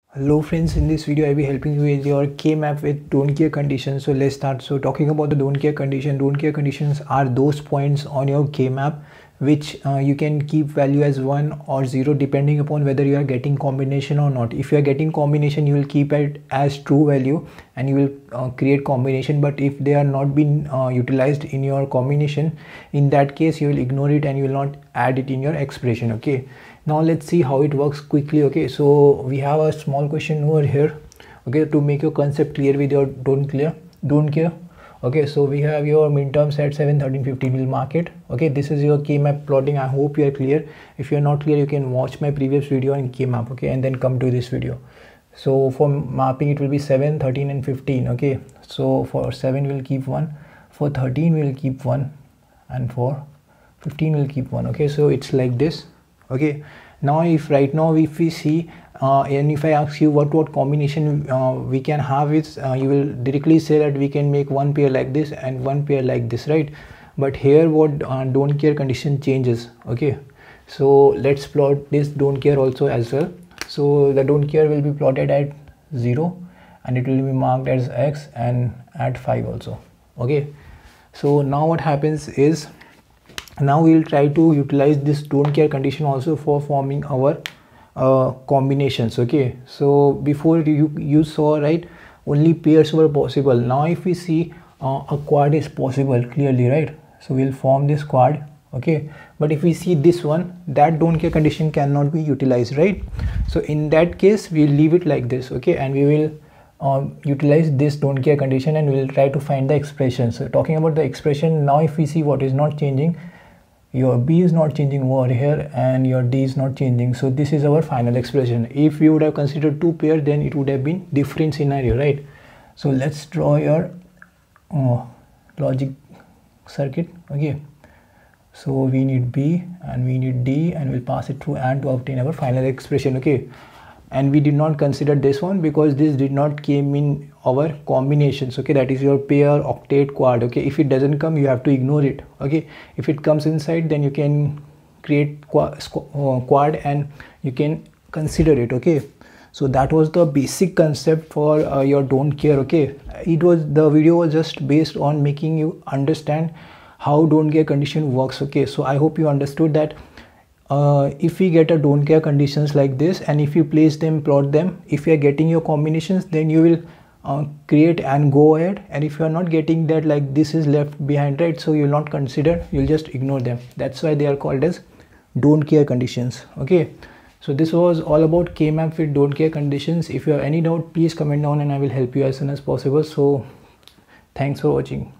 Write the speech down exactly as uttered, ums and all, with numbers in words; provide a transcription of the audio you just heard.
Hello friends, in this video I will be helping you with your Kmap with don't care conditions. So let's start. So talking about the don't care condition, don't care conditions are those points on your Kmap which uh, you can keep value as one or zero depending upon whether you are getting combination or not. If you are getting combination, you will keep it as true value and you will uh, create combination. But if they are not been uh, utilized in your combination, in that case you will ignore it and you will not add it in your expression. Okay, now let's see how it works quickly. Okay, so we have a small question over here, okay, to make your concept clear with your don't clear don't care. Okay, so we have your midterms at seven, thirteen, fifteen. We'll mark it. Okay, this is your Kmap plotting. I hope you are clear. If you are not clear, you can watch my previous video on Kmap. Okay, and then come to this video. So for mapping, it will be seven, thirteen and fifteen. Okay, so for seven we'll keep one, for thirteen we'll keep one, and for fifteen we'll keep one. Okay, so it's like this. Okay, now if right now if we see uh, and if I ask you what what combination uh, we can have, is uh, you will directly say that we can make one pair like this and one pair like this, right? But here what uh, don't care condition changes. Okay, so let's plot this don't care also as well. So the don't care will be plotted at zero and it will be marked as X and at five also. Okay, so now what happens is, now we will try to utilize this don't care condition also for forming our uh, combinations. Okay, so before you you saw, right, only pairs were possible. Now if we see uh, a quad is possible clearly, right? So we'll form this quad. Okay, but if we see this one, that don't care condition cannot be utilized, right? So in that case we'll leave it like this. Okay, and we will um, utilize this don't care condition and we'll try to find the expression. So talking about the expression, now if we see what is not changing, your B is not changing over here and your D is not changing. So this is our final expression. If you would have considered two pair, then it would have been different scenario, right? So let's draw your uh, logic circuit. Okay, so we need B and we need D and we'll pass it through and to obtain our final expression. Okay, and we did not consider this one because this did not came in our combinations. Okay, that is your pair, octet, quad. Okay, if it doesn't come, you have to ignore it. Okay, if it comes inside, then you can create quad, uh, quad and you can consider it. Okay, so that was the basic concept for uh, your don't care. Okay, it was the video was just based on making you understand how don't care condition works. Okay, so I hope you understood that uh, if we get a don't care conditions like this and if you place them, plot them, if you are getting your combinations, then you will Uh, create and go ahead, and if you are not getting that, like this is left behind, right? So you will not consider, you'll just ignore them. That's why they are called as don't care conditions. Okay, so this was all about Kmap with don't care conditions. If you have any doubt, please comment down and I will help you as soon as possible. So thanks for watching.